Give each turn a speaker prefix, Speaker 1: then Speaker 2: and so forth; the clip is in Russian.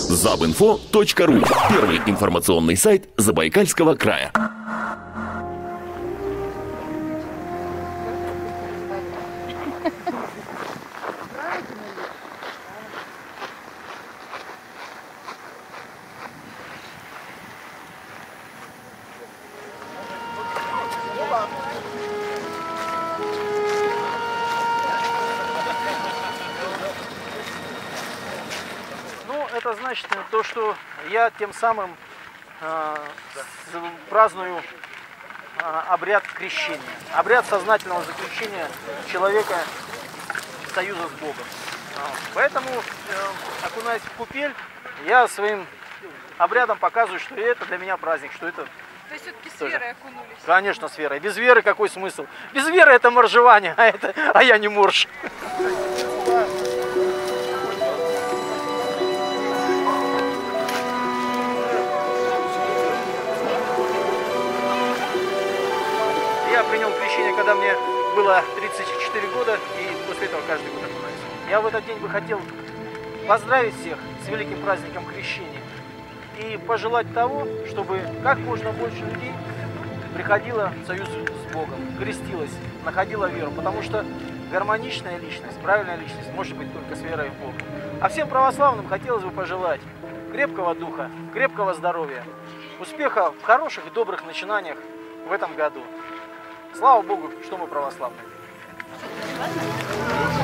Speaker 1: Забинфо.ру. Первый информационный сайт Забайкальского края.
Speaker 2: Это значит то, что я тем самым праздную обряд крещения, обряд сознательного заключения человека в союза с Богом. Поэтому, окунаясь в купель, я своим обрядом показываю, что это для меня праздник, что это...
Speaker 3: То есть все-таки с верой окунулись?
Speaker 2: Конечно, с верой. Без веры какой смысл? Без веры это моржевание, а я не морж. Я принял крещение, когда мне было 34 года, и после этого каждый год окунаюсь. Я в этот день бы хотел поздравить всех с великим праздником крещения и пожелать того, чтобы как можно больше людей приходило в союз с Богом, крестилось, находило веру, потому что гармоничная личность, правильная личность может быть только с верой в Бога. А всем православным хотелось бы пожелать крепкого духа, крепкого здоровья, успеха в хороших и добрых начинаниях в этом году. Слава Богу, что мы православные.